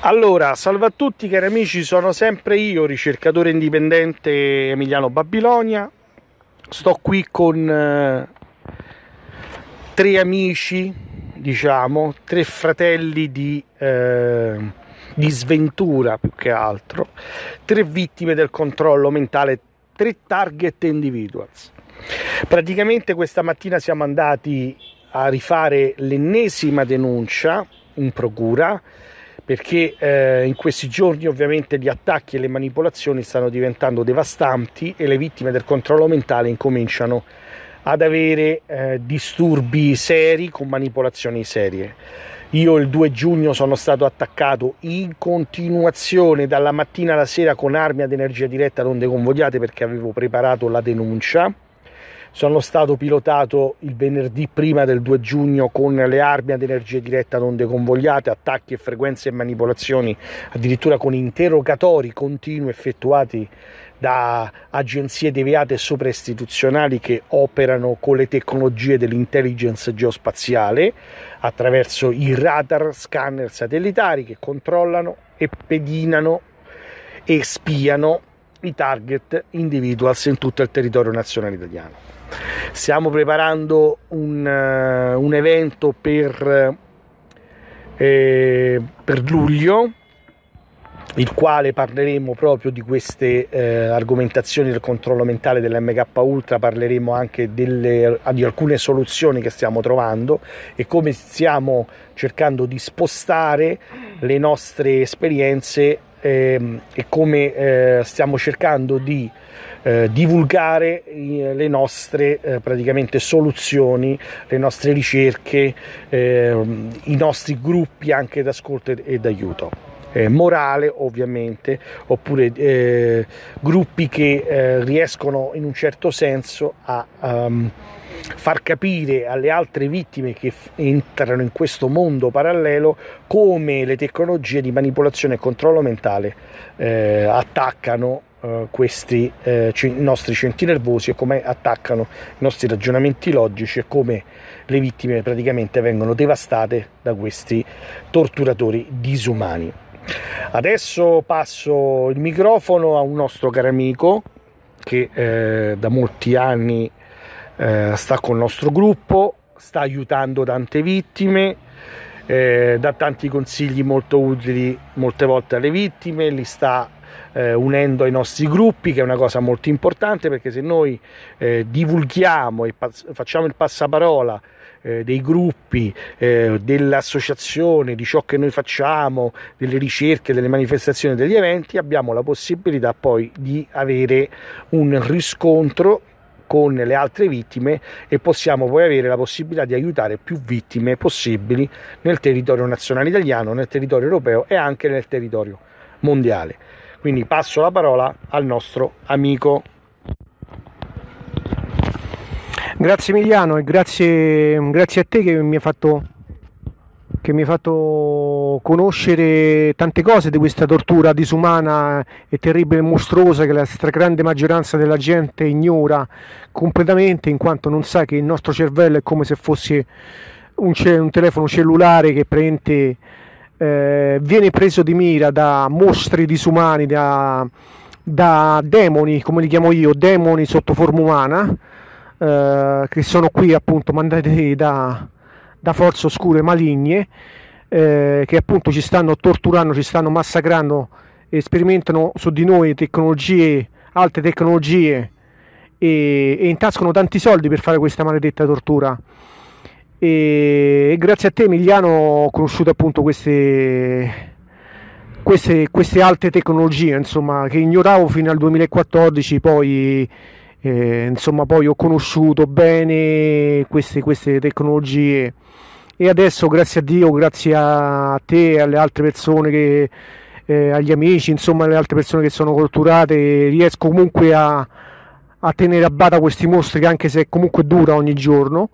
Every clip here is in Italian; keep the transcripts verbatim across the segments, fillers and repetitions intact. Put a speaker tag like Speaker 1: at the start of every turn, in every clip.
Speaker 1: Allora, salve a tutti cari amici, sono sempre io, ricercatore indipendente Emiliano Babilonia. Sto qui con eh, tre amici, diciamo, tre fratelli di, eh, di sventura più che altro, tre vittime del controllo mentale, tre target individuals. Praticamente questa mattina siamo andati a rifare l'ennesima denuncia in procura, perché eh, in questi giorni ovviamente gli attacchi e le manipolazioni stanno diventando devastanti e le vittime del controllo mentale incominciano ad avere eh, disturbi seri con manipolazioni serie. Io il due giugno sono stato attaccato in continuazione dalla mattina alla sera con armi ad energia diretta ad onde convogliate perché avevo preparato la denuncia. Sono stato pilotato il venerdì prima del due giugno con le armi ad energia diretta ad onde convogliate, attacchi e frequenze e manipolazioni, addirittura con interrogatori continui effettuati da agenzie deviate e sopraistituzionali che operano con le tecnologie dell'intelligence geospaziale attraverso i radar scanner satellitari che controllano e pedinano e spiano i target individuals in tutto il territorio nazionale italiano. Stiamo preparando un, uh, un evento per, eh, per luglio, il quale parleremo proprio di queste eh, argomentazioni del controllo mentale dell'M K Ultra, parleremo anche delle, di alcune soluzioni che stiamo trovando e come stiamo cercando di spostare le nostre esperienze eh, e come eh, stiamo cercando di Eh, divulgare eh, le nostre eh, praticamente soluzioni, le nostre ricerche, eh, i nostri gruppi anche d'ascolto e d'aiuto. Eh, morale ovviamente, oppure eh, gruppi che eh, riescono in un certo senso a um, far capire alle altre vittime che entrano in questo mondo parallelo come le tecnologie di manipolazione e controllo mentale eh, attaccano Uh, questi uh, nostri centri nervosi e come attaccano i nostri ragionamenti logici e come le vittime praticamente vengono devastate da questi torturatori disumani. Adesso passo il microfono a un nostro caro amico che eh, da molti anni eh, sta con il nostro gruppo, sta aiutando tante vittime, eh, dà tanti consigli molto utili molte volte alle vittime, li sta Eh, unendo ai nostri gruppi, che è una cosa molto importante, perché se noi eh, divulghiamo e facciamo il passaparola eh, dei gruppi, eh, dell'associazione, di ciò che noi facciamo, delle ricerche, delle manifestazioni, degli eventi, abbiamo la possibilità poi di avere un riscontro con le altre vittime e possiamo poi avere la possibilità di aiutare più vittime possibili nel territorio nazionale italiano, nel territorio europeo e anche nel territorio mondiale. Quindi passo la parola al nostro amico.
Speaker 2: Grazie Emiliano e grazie, grazie a te che mi hai fatto, che mi hai fatto conoscere tante cose di questa tortura disumana e terribile e mostruosa che la stragrande maggioranza della gente ignora completamente, in quanto non sa che il nostro cervello è come se fosse un, un telefono cellulare che prende Eh, viene preso di mira da mostri disumani, da, da demoni, come li chiamo io, demoni sotto forma umana, eh, che sono qui appunto mandati da, da forze oscure maligne, eh, che appunto ci stanno torturando, ci stanno massacrando e sperimentano su di noi tecnologie, alte tecnologie e, e intascano tanti soldi per fare questa maledetta tortura. E grazie a te Emiliano ho conosciuto appunto queste, queste, queste alte tecnologie, insomma, che ignoravo fino al duemilaquattordici, poi eh, insomma poi ho conosciuto bene queste, queste tecnologie e adesso grazie a Dio, grazie a te e alle altre persone che eh, agli amici, insomma alle altre persone che sono torturate, riesco comunque a, a tenere a bada questi mostri, anche se comunque dura ogni giorno.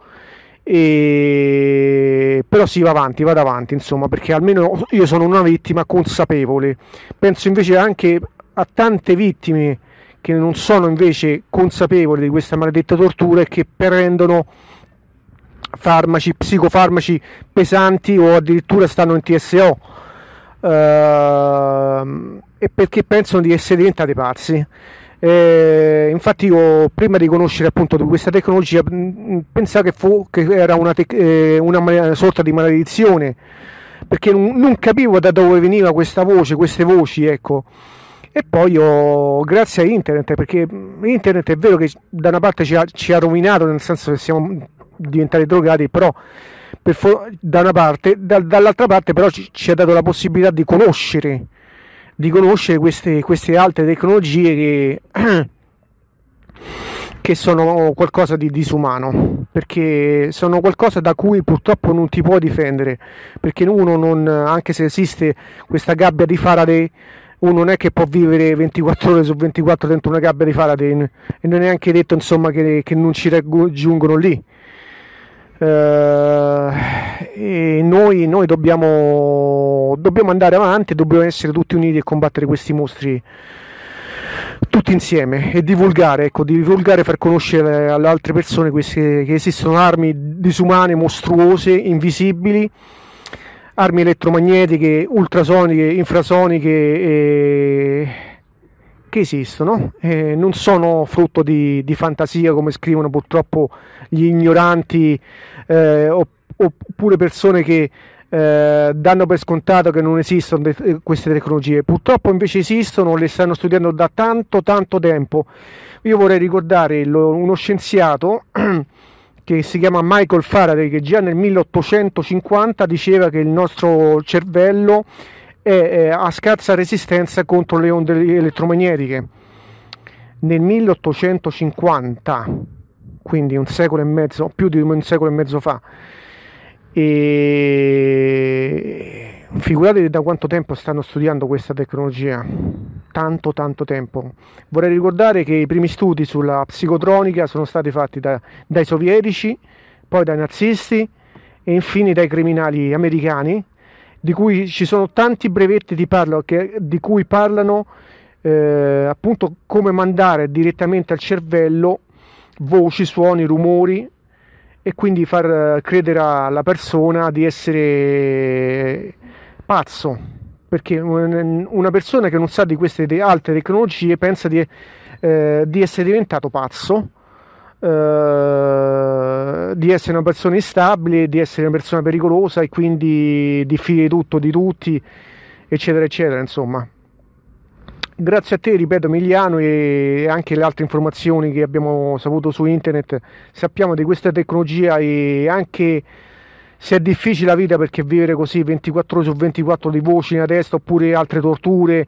Speaker 2: E però si va avanti, vado avanti insomma, perché almeno io sono una vittima consapevole. Penso invece anche a tante vittime che non sono invece consapevoli di questa maledetta tortura e che prendono farmaci, psicofarmaci pesanti o addirittura stanno in T S O uh, e perché pensano di essere diventati pazzi. Eh, infatti io prima di conoscere appunto questa tecnologia pensavo che, fu, che era una, tec- eh, una sorta di maledizione, perché non, non capivo da dove veniva questa voce, queste voci, ecco. E poi io, grazie a internet, perché internet è vero che da una parte ci ha, ci ha rovinato, nel senso che siamo diventati drogati, però per for- da una parte, da, dall'altra parte però ci, ci ha dato la possibilità di conoscere di conoscere queste, queste altre tecnologie che, che sono qualcosa di disumano, perché sono qualcosa da cui purtroppo non ti puoi difendere, perché uno non, anche se esiste questa gabbia di Faraday, uno non è che può vivere ventiquattro ore su ventiquattro dentro una gabbia di Faraday, e non è neanche detto insomma che, che non ci raggiungono lì. Uh, e noi, noi dobbiamo, dobbiamo andare avanti, dobbiamo essere tutti uniti e combattere questi mostri tutti insieme e divulgare, ecco, divulgare, far conoscere alle altre persone queste, che esistono armi disumane, mostruose, invisibili, armi elettromagnetiche, ultrasoniche, infrasoniche, e che esistono, eh, non sono frutto di, di fantasia come scrivono purtroppo gli ignoranti, eh, oppure persone che eh, danno per scontato che non esistono de- queste tecnologie. Purtroppo invece esistono, le stanno studiando da tanto tanto tempo. Io vorrei ricordare lo, uno scienziato che si chiama Michael Faraday, che già nel milleottocentocinquanta diceva che il nostro cervello è a scarsa resistenza contro le onde elettromagnetiche. Nel milleottocentocinquanta, quindi un secolo e mezzo, più di un secolo e mezzo fa. E figuratevi da quanto tempo stanno studiando questa tecnologia, tanto tanto tempo. Vorrei ricordare che i primi studi sulla psicotronica sono stati fatti da, dai sovietici, poi dai nazisti e infine dai criminali americani, di cui ci sono tanti brevetti di, parlo, che, di cui parlano eh, appunto come mandare direttamente al cervello voci, suoni, rumori, e quindi far credere alla persona di essere pazzo, perché una persona che non sa di queste altre tecnologie pensa di, eh, di essere diventato pazzo, Uh, di essere una persona instabile, di essere una persona pericolosa e quindi diffide di tutto, di tutti, eccetera eccetera. Insomma, grazie a te, ripeto, Emiliano, e anche le altre informazioni che abbiamo saputo su internet, sappiamo di questa tecnologia, e anche se è difficile la vita, perché vivere così ventiquattro ore su ventiquattro di voci nella testa, oppure altre torture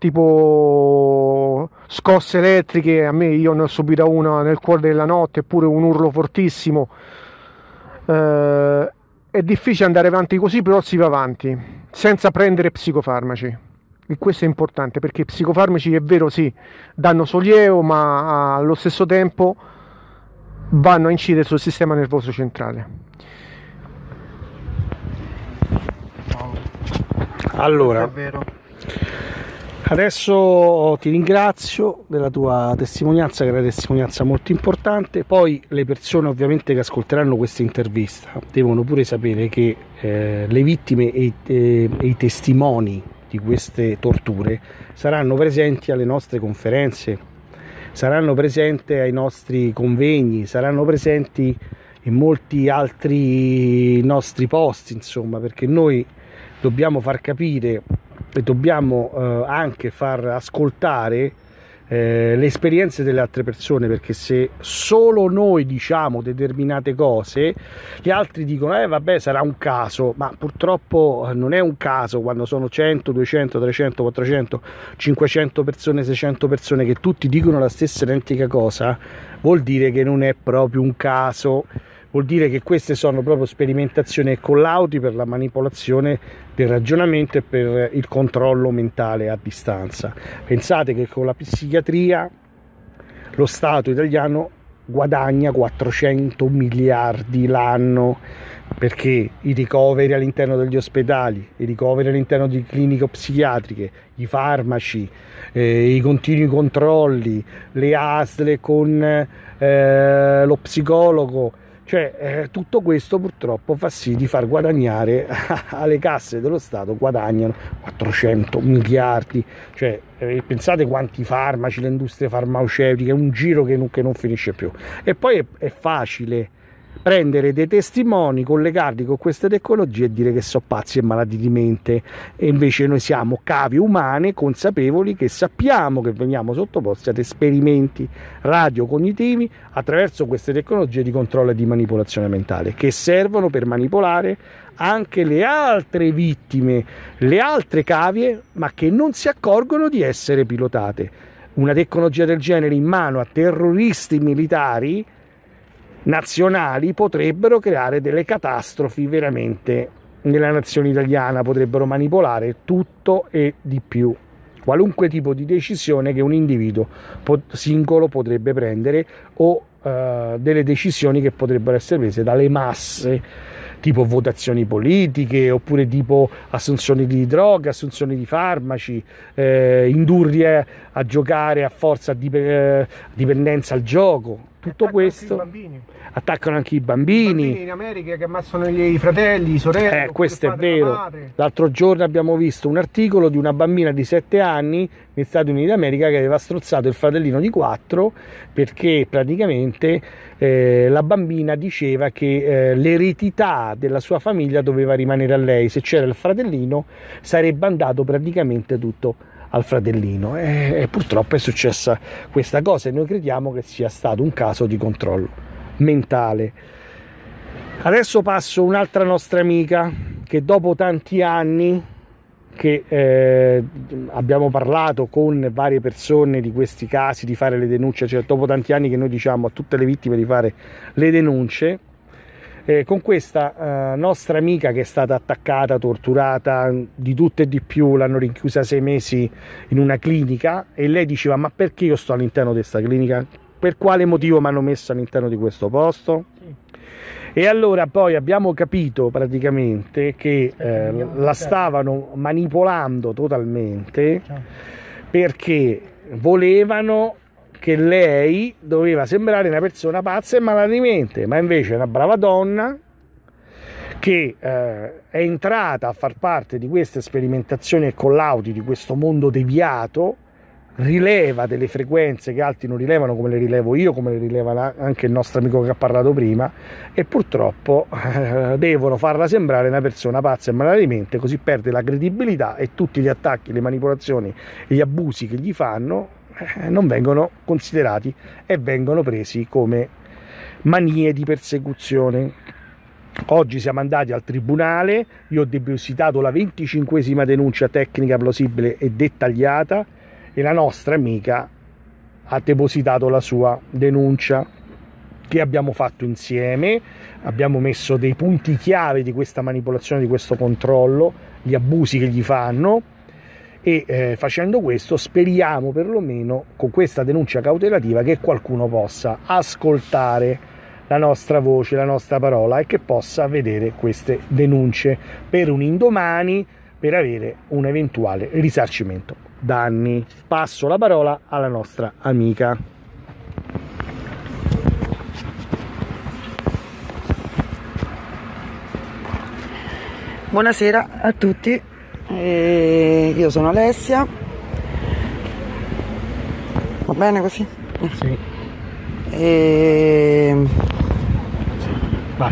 Speaker 2: tipo scosse elettriche, a me, io ne ho subita una nel cuore della notte, eppure un urlo fortissimo, eh, è difficile andare avanti così, però si va avanti senza prendere psicofarmaci, e questo è importante, perché i psicofarmaci, è vero, sì, danno sollievo, ma allo stesso tempo vanno a incidere sul sistema nervoso centrale.
Speaker 1: Allora, adesso ti ringrazio della tua testimonianza, che è una testimonianza molto importante. Poi le persone ovviamente che ascolteranno questa intervista devono pure sapere che eh, le vittime e, e, e i testimoni di queste torture saranno presenti alle nostre conferenze, saranno presenti ai nostri convegni, saranno presenti in molti altri nostri posti, insomma, perché noi dobbiamo far capire e dobbiamo eh, anche far ascoltare eh, le esperienze delle altre persone, perché se solo noi diciamo determinate cose, gli altri dicono eh vabbè, sarà un caso, ma purtroppo non è un caso quando sono cento, duecento, trecento, quattrocento, cinquecento persone, seicento persone che tutti dicono la stessa identica cosa. Vuol dire che non è proprio un caso. Vuol dire che queste sono proprio sperimentazioni e collauti per la manipolazione del ragionamento e per il controllo mentale a distanza. Pensate che con la psichiatria lo Stato italiano guadagna quattrocento miliardi l'anno, perché i ricoveri all'interno degli ospedali, i ricoveri all'interno di cliniche psichiatriche, i farmaci, eh, i continui controlli, le A S L con eh, lo psicologo, Cioè, eh, tutto questo purtroppo fa sì di far guadagnare alle casse dello Stato, guadagnano quattrocento miliardi, cioè eh, pensate quanti farmaci, le industrie farmaceutiche, un giro che non, che non finisce più. E poi è, è facile prendere dei testimoni, collegarli con queste tecnologie e dire che sono pazzi e malati di mente, e invece noi siamo cavie umane consapevoli che sappiamo che veniamo sottoposti ad esperimenti radiocognitivi attraverso queste tecnologie di controllo e di manipolazione mentale, che servono per manipolare anche le altre vittime, le altre cavie, ma che non si accorgono di essere pilotate. Una tecnologia del genere in mano a terroristi militari nazionali potrebbero creare delle catastrofi veramente nella nazione italiana, potrebbero manipolare tutto e di più, qualunque tipo di decisione che un individuo singolo potrebbe prendere, o uh, delle decisioni che potrebbero essere prese dalle masse, tipo votazioni politiche, oppure tipo assunzioni di droga, assunzioni di farmaci, eh, indurli a, a giocare a forza di eh, dipendenza al gioco. Tutto questo attaccano anche i bambini.
Speaker 2: I bambini in America che ammazzano i fratelli, i sorelle.
Speaker 1: Eh, questo è vero. L'altro giorno abbiamo visto un articolo di una bambina di sette anni negli Stati Uniti d'America che aveva strozzato il fratellino di quattro perché praticamente eh, la bambina diceva che eh, l'eredità della sua famiglia doveva rimanere a lei. Se c'era il fratellino sarebbe andato praticamente tutto al fratellino, e, e purtroppo è successa questa cosa, e noi crediamo che sia stato un caso di controllo mentale. Adesso passo un'altra nostra amica che dopo tanti anni che eh, abbiamo parlato con varie persone di questi casi, di fare le denunce, cioè dopo tanti anni che noi diciamo a tutte le vittime di fare le denunce, Eh, con questa eh, nostra amica che è stata attaccata, torturata, di tutto e di più, l'hanno rinchiusa sei mesi in una clinica, e lei diceva: ma perché io sto all'interno di questa clinica? Per quale motivo mi hanno messo all'interno di questo posto? Sì. E allora poi abbiamo capito praticamente che eh, la stavano manipolando totalmente, perché volevano che lei doveva sembrare una persona pazza e malata di mente, ma invece è una brava donna che eh, è entrata a far parte di queste sperimentazioni e collaudi di questo mondo deviato, rileva delle frequenze che altri non rilevano, come le rilevo io, come le rileva anche il nostro amico che ha parlato prima, e purtroppo eh, devono farla sembrare una persona pazza e malata di mente, così perde la credibilità e tutti gli attacchi, le manipolazioni e gli abusi che gli fanno non vengono considerati e vengono presi come manie di persecuzione. Oggi siamo andati al tribunale, io ho depositato la venticinquesima denuncia tecnica plausibile e dettagliata, e la nostra amica ha depositato la sua denuncia, che abbiamo fatto insieme. Abbiamo messo dei punti chiave di questa manipolazione, di questo controllo, gli abusi che gli fanno, e eh, facendo questo speriamo perlomeno con questa denuncia cautelativa che qualcuno possa ascoltare la nostra voce, la nostra parola, e che possa vedere queste denunce per un indomani, per avere un eventuale risarcimento danni. Passo la parola alla nostra amica.
Speaker 3: Buonasera a tutti. E io sono Alessia, va bene così?
Speaker 1: Sì.
Speaker 3: E...
Speaker 1: Vai.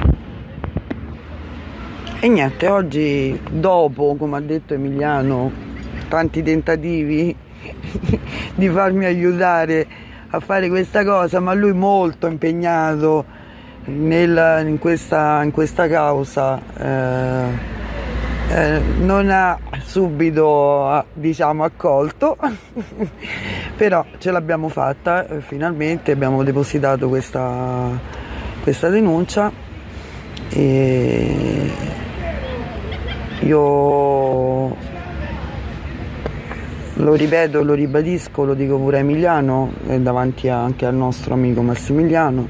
Speaker 3: e niente, oggi, dopo, come ha detto Emiliano, tanti tentativi di farmi aiutare a fare questa cosa, ma lui molto impegnato nel, in, questa, in questa causa, eh, Eh, non ha subito, diciamo, accolto però ce l'abbiamo fatta, eh, finalmente abbiamo depositato questa, questa denuncia, e io lo ripeto, lo ribadisco, lo dico pure a Emiliano e davanti anche al nostro amico Massimiliano,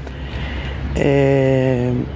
Speaker 3: e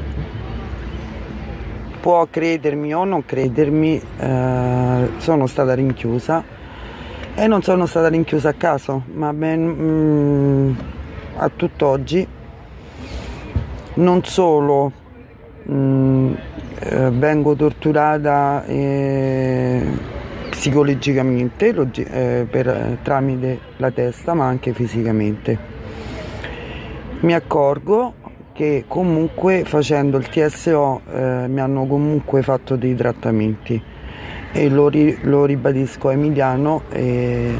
Speaker 3: può credermi o non credermi, eh, sono stata rinchiusa, e non sono stata rinchiusa a caso, ma ben, mm, a tutt'oggi non solo mh, eh, vengo torturata eh, psicologicamente logi- eh, per, eh, tramite la testa, ma anche fisicamente. Mi accorgo che comunque facendo il T S O eh, mi hanno comunque fatto dei trattamenti, e lo, ri- lo ribadisco a Emiliano, e,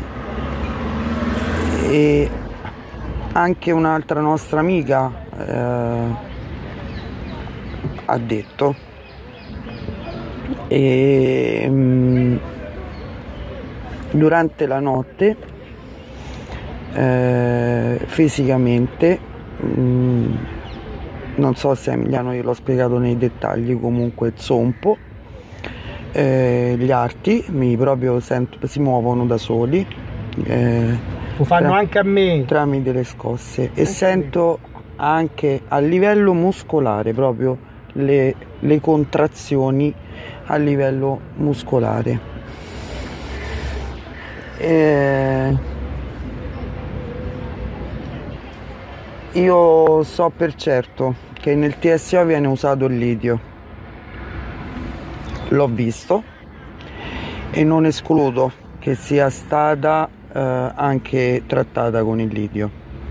Speaker 3: e anche un'altra nostra amica eh, ha detto, e mh, durante la notte eh, fisicamente mh, non so se a Emiliano gliel'ho spiegato nei dettagli, comunque zompo, eh, gli arti mi proprio sento, si muovono da soli, eh,
Speaker 1: Lo fanno
Speaker 3: tra-
Speaker 1: anche a me.
Speaker 3: tramite le scosse, e sento anche a livello muscolare proprio le, le contrazioni a livello muscolare. Eh, io so per certo che nel T S O viene usato il lidio, l'ho visto, e non escludo che sia stata eh, anche trattata con il lidio.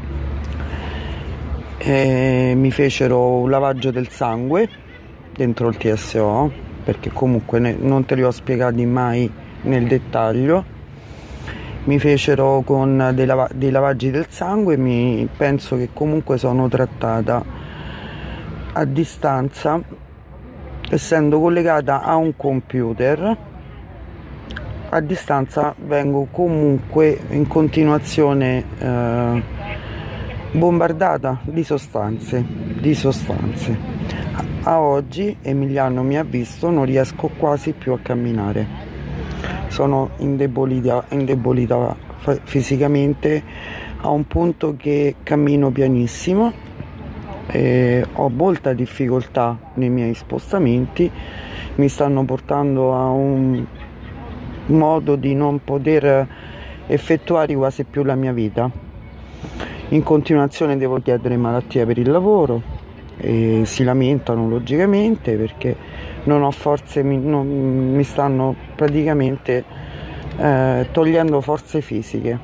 Speaker 3: E mi fecero un lavaggio del sangue dentro il T S O, perché comunque ne, non te li ho spiegati mai nel dettaglio. Mi fecero con dei, lava- dei lavaggi del sangue, mi penso che comunque sono trattata a distanza, essendo collegata a un computer. A distanza vengo comunque in continuazione eh, bombardata di sostanze, di sostanze. A, a oggi Emiliano mi ha visto, non riesco quasi più a camminare. Sono indebolita, indebolita fa- fisicamente, a un punto che cammino pianissimo, e ho molta difficoltà nei miei spostamenti, mi stanno portando a un modo di non poter effettuare quasi più la mia vita. In continuazione devo chiedere malattia per il lavoro, e si lamentano logicamente perché non ho forze, mi, non, mi stanno praticamente eh, togliendo forze fisiche.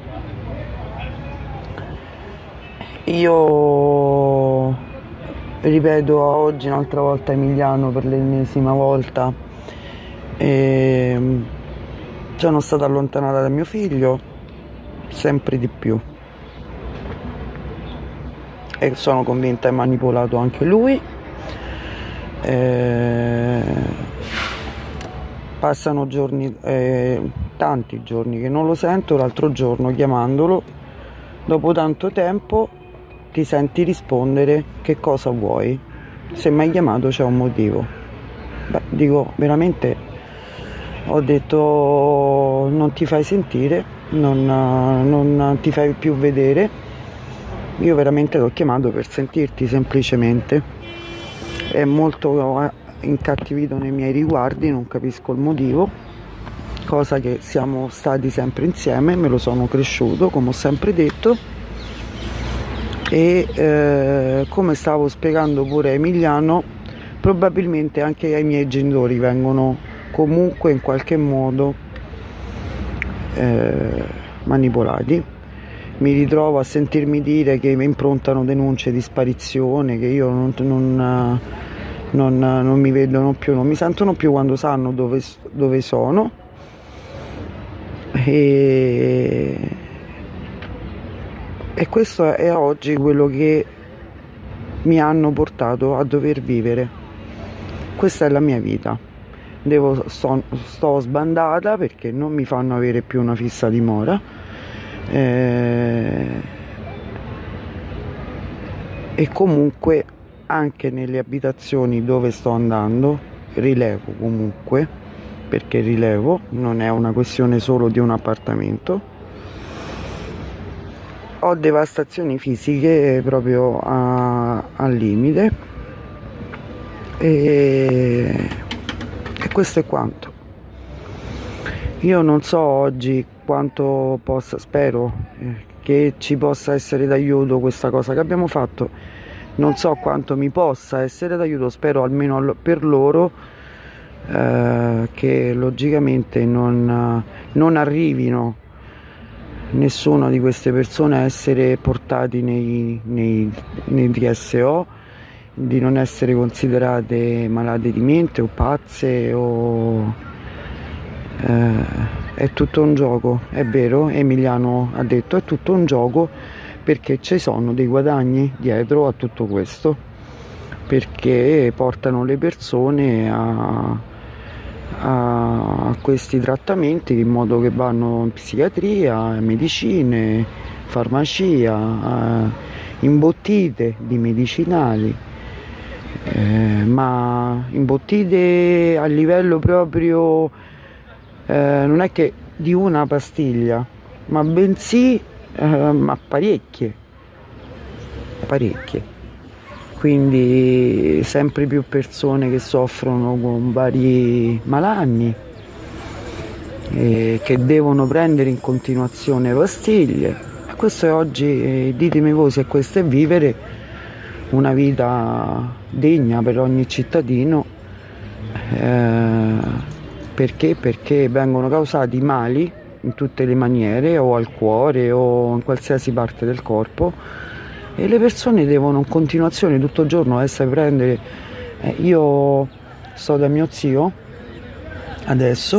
Speaker 3: Io ripeto a oggi un'altra volta Emiliano, per l'ennesima volta, e sono stata allontanata da mio figlio sempre di più, e sono convinta è manipolato anche lui. Eh, passano giorni, eh, tanti giorni che non lo sento. L'altro giorno, chiamandolo dopo tanto tempo, ti senti rispondere: che cosa vuoi? Se mi hai chiamato c'è un motivo. Beh, dico veramente, ho detto non ti fai sentire, non, non ti fai più vedere. Io veramente l'ho chiamato per sentirti semplicemente. È molto incattivito nei miei riguardi, non capisco il motivo, cosa che siamo stati sempre insieme, me lo sono cresciuto, come ho sempre detto. E eh, come stavo spiegando pure a Emiliano, probabilmente anche ai miei genitori vengono comunque in qualche modo eh, manipolati. Mi ritrovo a sentirmi dire che mi improntano denunce di sparizione, che io non, non, non, non mi vedono più, non mi sentono più quando sanno dove, dove sono. E, e questo è oggi quello che mi hanno portato a dover vivere. Questa è la mia vita. Devo, sto, sto sbandata perché non mi fanno avere più una fissa dimora. Eh, e comunque anche nelle abitazioni dove sto andando rilevo, comunque, perché rilevo, non è una questione solo di un appartamento, ho devastazioni fisiche proprio a, al limite, e, e questo è quanto. Io non so oggi quanto possa, spero eh, che ci possa essere d'aiuto questa cosa che abbiamo fatto, non so quanto mi possa essere d'aiuto, spero almeno per loro eh, che logicamente non, non arrivino nessuna di queste persone a essere portati nei, nei, nei D S O, di non essere considerate malate di mente o pazze o eh, è tutto un gioco, è vero, Emiliano ha detto è tutto un gioco, perché ci sono dei guadagni dietro a tutto questo, perché portano le persone a, a questi trattamenti in modo che vanno in psichiatria, medicine, farmacia, imbottite di medicinali. Eh, ma imbottite a livello proprio eh, non è che di una pastiglia, ma bensì eh, ma parecchie parecchie quindi sempre più persone che soffrono con vari malanni e che devono prendere in continuazione pastiglie. Questo è oggi, eh, ditemi voi se questo è vivere una vita degna per ogni cittadino, eh, perché? Perché vengono causati mali in tutte le maniere, o al cuore o in qualsiasi parte del corpo, e le persone devono in continuazione tutto il giorno essere prendere. Eh, io sto da mio zio adesso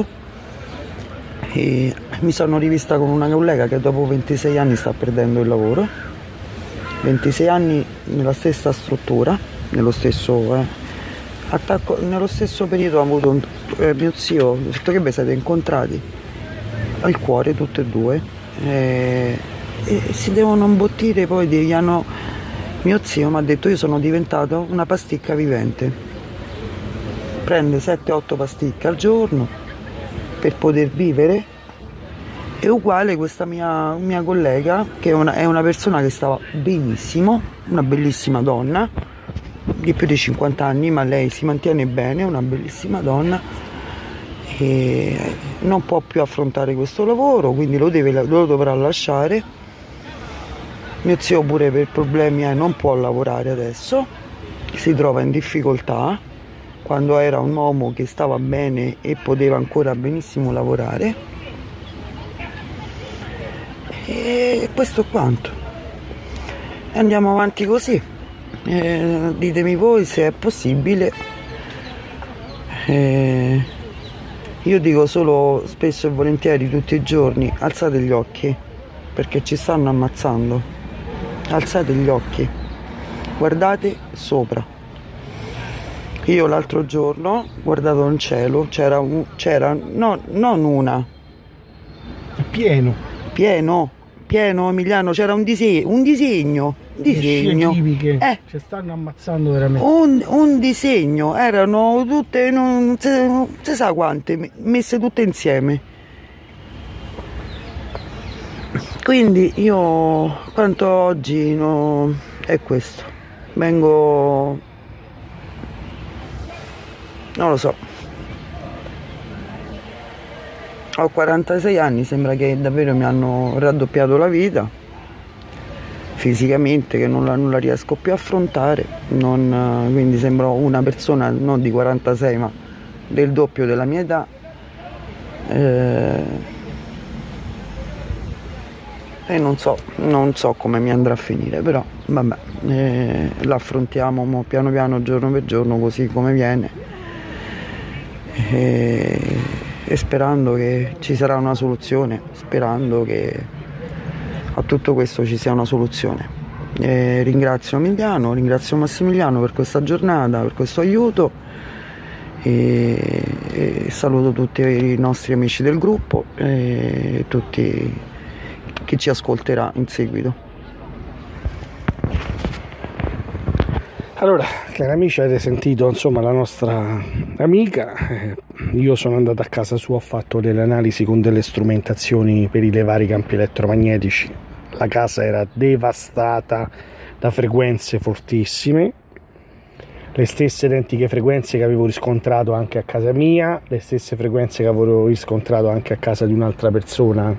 Speaker 3: e mi sono rivista con una collega che dopo ventisei anni sta perdendo il lavoro. ventisei anni nella stessa struttura, nello stesso eh, attacco, nello stesso periodo ha avuto un, eh, mio zio, ha detto che vi siete incontrati al cuore tutte e due eh, e si devono imbottire, poi gli hanno, mio zio mi ha detto io sono diventato una pasticca vivente, prende sette otto pasticche al giorno per poter vivere. È uguale questa mia, mia collega, che è una, è una persona che stava benissimo, una bellissima donna di più di cinquanta anni, ma lei si mantiene bene, è una bellissima donna e non può più affrontare questo lavoro, quindi lo, deve, lo dovrà lasciare. Mio zio pure per problemi eh, non può lavorare adesso, si trova in difficoltà, quando era un uomo che stava bene e poteva ancora benissimo lavorare. E questo è quanto. Andiamo avanti così. Eh, ditemi voi se è possibile. Eh, io dico solo spesso e volentieri tutti i giorni: alzate gli occhi, perché ci stanno ammazzando. Alzate gli occhi, guardate sopra. Io l'altro giorno ho guardato in cielo, c'era un, c'era no, non una,
Speaker 1: pieno
Speaker 3: pieno pieno Emiliano, c'era un disegno, un disegno, un disegno,
Speaker 1: chimiche,
Speaker 3: eh,
Speaker 1: ci stanno ammazzando veramente.
Speaker 3: un, un disegno, erano tutte, non si, non si sa quante, messe tutte insieme. Quindi io, quanto oggi, no, è questo, vengo, non lo so, ho quarantasei anni, sembra che davvero mi hanno raddoppiato la vita fisicamente, che non la, non la riesco più a affrontare, non, quindi sembro una persona non di quarantasei ma del doppio della mia età, eh, e non so, non so come mi andrà a finire, però vabbè, eh, l'affrontiamo mo, piano piano, giorno per giorno, così come viene. E, e sperando che ci sarà una soluzione, sperando che a tutto questo ci sia una soluzione. E ringrazio Emiliano, ringrazio Massimiliano per questa giornata, per questo aiuto e, e saluto tutti i nostri amici del gruppo e tutti chi ci ascolterà in seguito.
Speaker 1: Allora, cari amici, avete sentito insomma la nostra amica. Eh, io sono andato a casa sua, ho fatto delle analisi con delle strumentazioni per rilevare i campi elettromagnetici. La casa era devastata da frequenze fortissime, le stesse identiche frequenze che avevo riscontrato anche a casa mia, le stesse frequenze che avevo riscontrato anche a casa di un'altra persona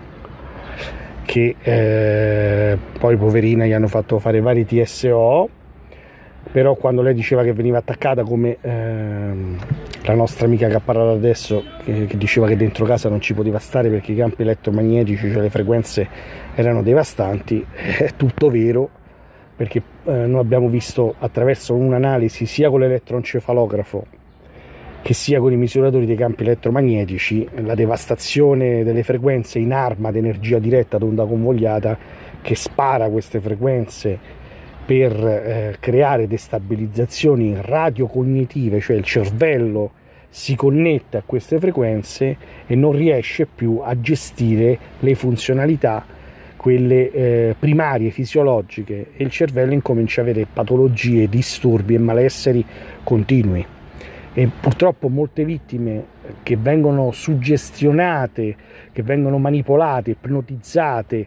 Speaker 1: che eh, poi poverina gli hanno fatto fare vari T S O. però quando lei diceva che veniva attaccata, come ehm, la nostra amica che ha parlato adesso, che, che diceva che dentro casa non ci poteva stare perché i campi elettromagnetici, cioè le frequenze, erano devastanti, è tutto vero, perché eh, noi abbiamo visto attraverso un'analisi sia con l'elettroencefalografo che sia con i misuratori dei campi elettromagnetici la devastazione delle frequenze in arma di energia diretta ad onda convogliata, che spara queste frequenze per eh, creare destabilizzazioni radiocognitive, cioè il cervello si connette a queste frequenze e non riesce più a gestire le funzionalità, quelle eh, primarie fisiologiche, e il cervello incomincia a avere patologie, disturbi e malesseri continui. E purtroppo molte vittime che vengono suggestionate, che vengono manipolate, ipnotizzate,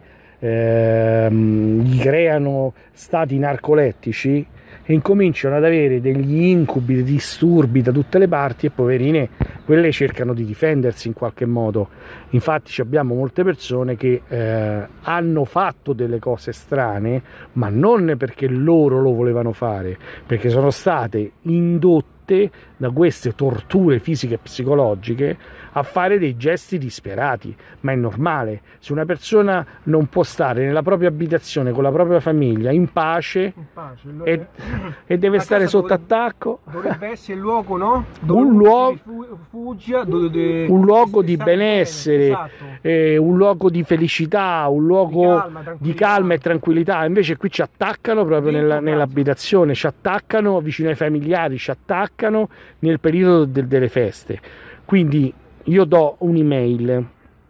Speaker 1: ehm, gli creano stati narcolettici e incominciano ad avere degli incubi, dei disturbi da tutte le parti, e poverine, quelle cercano di difendersi in qualche modo. Infatti abbiamo molte persone che eh, hanno fatto delle cose strane, ma non perché loro lo volevano fare, perché sono state indotte da queste torture fisiche e psicologiche a fare dei gesti disperati. Ma è normale, se una persona non può stare nella propria abitazione con la propria famiglia in pace, in pace e, e deve stare sotto dovrebbe, attacco,
Speaker 2: dovrebbe essere il luoco, no? Dove
Speaker 1: un, luogo,
Speaker 2: rifugia, dove, dove
Speaker 1: un luogo di benessere, esatto. eh, un luogo di felicità, un luogo di calma, di calma e tranquillità. Invece qui ci attaccano proprio nella, nell'abitazione, ci attaccano vicino ai familiari, ci attaccano nel periodo de, delle feste. Quindi io do un'email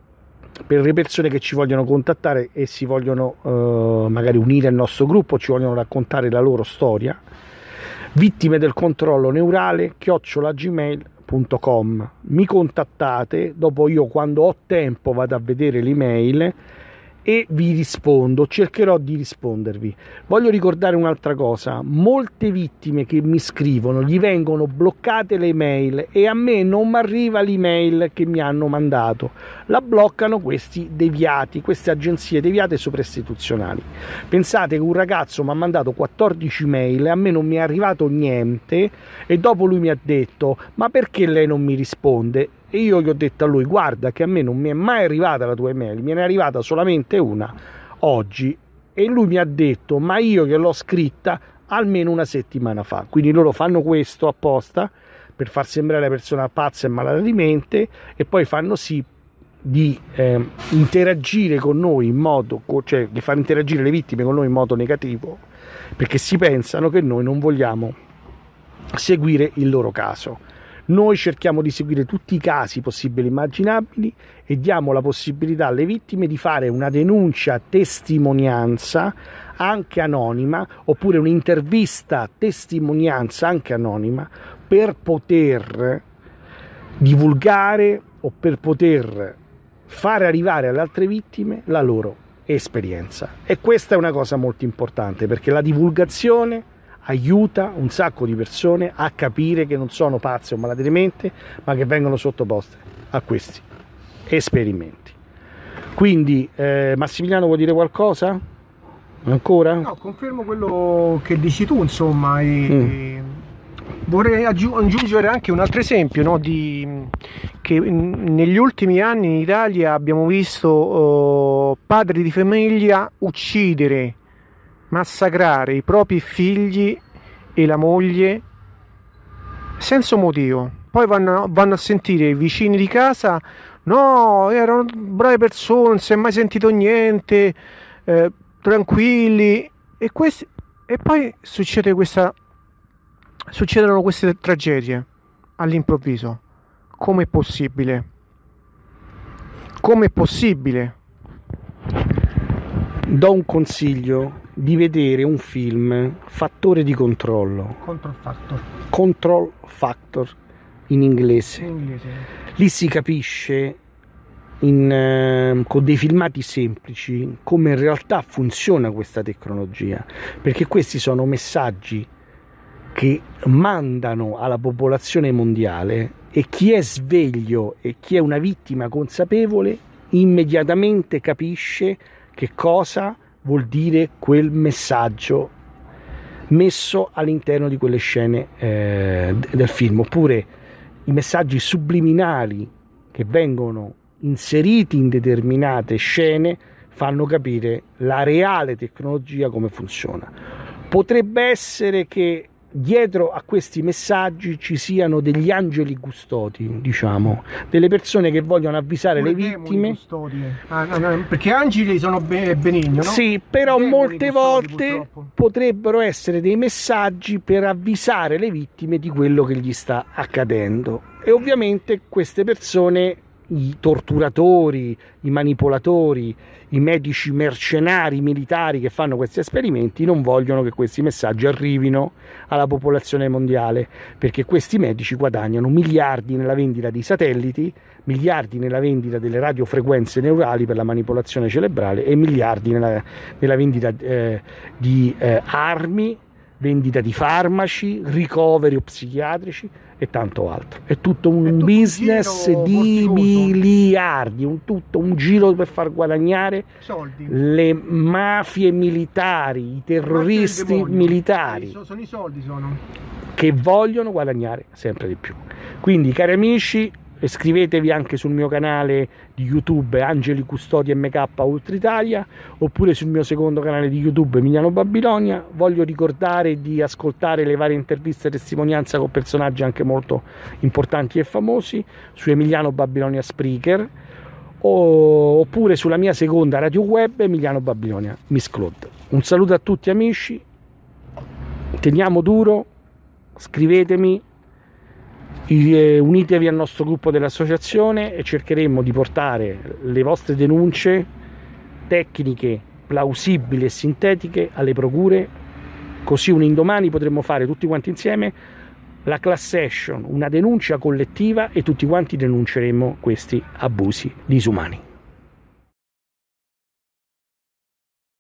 Speaker 1: per le persone che ci vogliono contattare e si vogliono eh, magari unire al nostro gruppo, ci vogliono raccontare la loro storia: vittime del controllo neurale chiocciola gmail punto com. Mi contattate, dopo io quando ho tempo vado a vedere l'email e vi rispondo, cercherò di rispondervi. Voglio ricordare un'altra cosa: molte vittime che mi scrivono gli vengono bloccate le email e a me non mi arriva l'email che mi hanno mandato, la bloccano questi deviati, queste agenzie deviate sovrastituzionali. Pensate che un ragazzo mi ha mandato quattordici mail, a me non mi è arrivato niente, e dopo lui mi ha detto: ma perché lei non mi risponde? E io gli ho detto a lui: guarda che a me non mi è mai arrivata la tua email, me ne è arrivata solamente una oggi. E lui mi ha detto: ma io che l'ho scritta almeno una settimana fa. Quindi loro fanno questo apposta per far sembrare la persona pazza e malata di mente, e poi fanno sì di eh, interagire con noi in modo, cioè di far interagire le vittime con noi in modo negativo, perché si pensano che noi non vogliamo seguire il loro caso. Noi cerchiamo di seguire tutti i casi possibili e immaginabili e diamo la possibilità alle vittime di fare una denuncia testimonianza anche anonima, oppure un'intervista testimonianza anche anonima, per poter divulgare o per poter fare arrivare alle altre vittime la loro esperienza. E questa è una cosa molto importante, perché la divulgazione aiuta un sacco di persone a capire che non sono pazze o malate di mente, ma che vengono sottoposte a questi esperimenti. Quindi eh, Massimiliano, vuoi dire qualcosa? Ancora?
Speaker 2: No, confermo quello che dici tu, insomma. E, mm. Vorrei aggiungere anche un altro esempio, no, di, che negli ultimi anni in Italia abbiamo visto uh, padri di famiglia uccidere, massacrare i propri figli e la moglie senza motivo. Poi vanno, vanno a sentire i vicini di casa: no, erano brave persone, non si è mai sentito niente, eh, tranquilli, e, questi, e poi succede questa, succedono queste tragedie all'improvviso. Com'è possibile? Com'è possibile?
Speaker 1: Do un consiglio di vedere un film, Fattore di controllo.
Speaker 2: Control Factor.
Speaker 1: Control Factor in inglese.
Speaker 2: In inglese.
Speaker 1: Lì si capisce in, eh, con dei filmati semplici come in realtà funziona questa tecnologia, perché questi sono messaggi che mandano alla popolazione mondiale, e chi è sveglio e chi è una vittima consapevole immediatamente capisce che cosa vuol dire quel messaggio messo all'interno di quelle scene eh, del film, oppure i messaggi subliminali che vengono inseriti in determinate scene fanno capire la reale tecnologia come funziona. Potrebbe essere che dietro a questi messaggi ci siano degli angeli custodi, diciamo, delle persone che vogliono avvisare
Speaker 2: Pure
Speaker 1: le vittime.
Speaker 2: Ah, no, no, perché angeli sono be benigni, no?
Speaker 1: Sì, però
Speaker 2: demoni
Speaker 1: molte
Speaker 2: custodi,
Speaker 1: volte
Speaker 2: purtroppo.
Speaker 1: potrebbero essere dei messaggi per avvisare le vittime di quello che gli sta accadendo. E ovviamente queste persone, i torturatori, i manipolatori, i medici mercenari, i militari che fanno questi esperimenti non vogliono che questi messaggi arrivino alla popolazione mondiale, perché questi medici guadagnano miliardi nella vendita di satelliti, miliardi nella vendita delle radiofrequenze neurali per la manipolazione cerebrale e miliardi nella, nella vendita eh, di eh, armi, vendita di farmaci, ricoveri psichiatrici e tanto altro. È tutto un
Speaker 2: È tutto
Speaker 1: business
Speaker 2: un
Speaker 1: di
Speaker 2: giro
Speaker 1: miliardi, un tutto un giro per far guadagnare
Speaker 2: soldi.
Speaker 1: le mafie militari, i terroristi militari,
Speaker 2: sono, sono i soldi, sono.
Speaker 1: che vogliono guadagnare sempre di più. Quindi, cari amici, iscrivetevi anche sul mio canale di YouTube Angeli Custodi M K Ultra Italia, oppure sul mio secondo canale di YouTube Emiliano Babilonia. Voglio ricordare di ascoltare le varie interviste e testimonianze con personaggi anche molto importanti e famosi su Emiliano Babilonia Spreaker, o, oppure sulla mia seconda radio web Emiliano Babilonia Miss Claude. Un saluto a tutti amici, teniamo duro, scrivetemi, unitevi al nostro gruppo dell'associazione e cercheremo di portare le vostre denunce tecniche, plausibili e sintetiche alle procure, così un indomani potremo fare tutti quanti insieme la class action, una denuncia collettiva, e tutti quanti denunceremo questi abusi disumani.